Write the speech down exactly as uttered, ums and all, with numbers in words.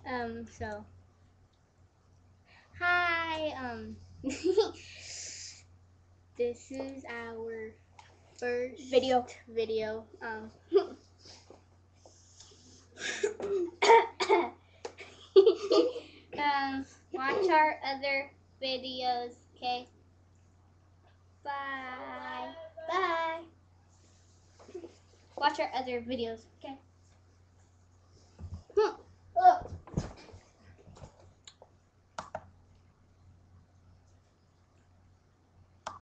Um, so, hi, um, this is our first Video. video, um, um, watch our other videos, okay? Bye. Bye. Watch our other videos, okay?